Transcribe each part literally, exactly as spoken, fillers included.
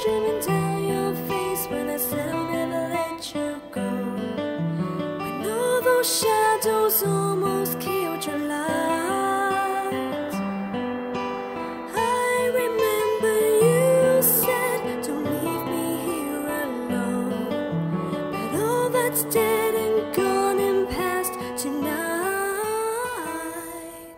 streaming down your face when I said I'll never let you go. When all those shadows almost killed your light, I remember you said, don't leave me here alone. But all that's dead and gone and past tonight.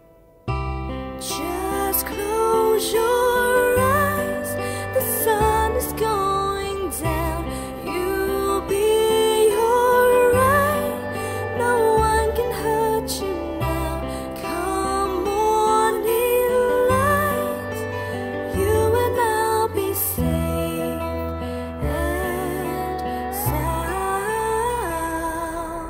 Just close your eyes, the sun is going down. You'll be alright, no one can hurt you now. Come morning light, you and I'll be safe and sound.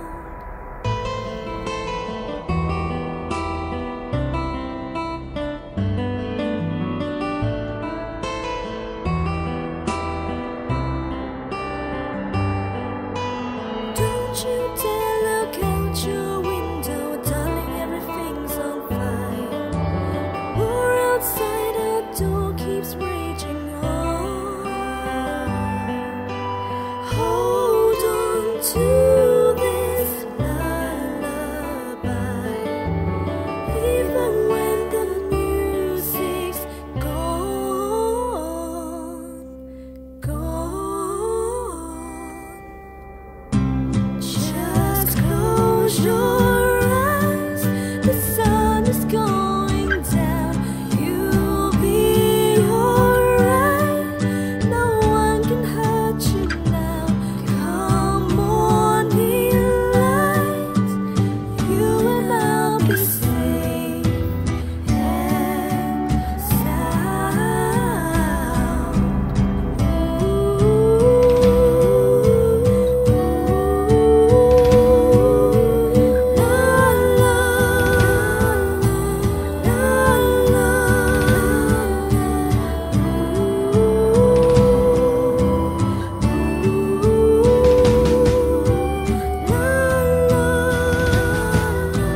Don't you dare look out your window, darling, everything's on fire. The war outside our door keeps raging on. Hold on to this lullaby, even when the music's gone, gone. Just close your eyes, the sun is going down. You'll be alright, no one can hurt you now. Come morning light, you and I'll be safe and sound.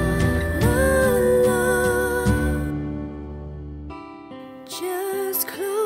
Just close